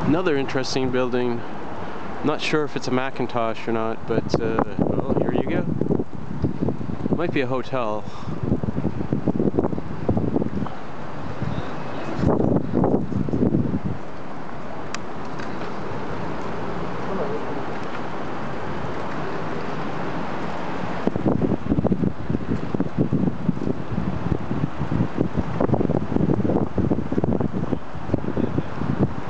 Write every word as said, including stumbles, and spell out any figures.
Another interesting building. Not sure if it's a Macintosh or not, but uh, well, here you go. Might be a hotel.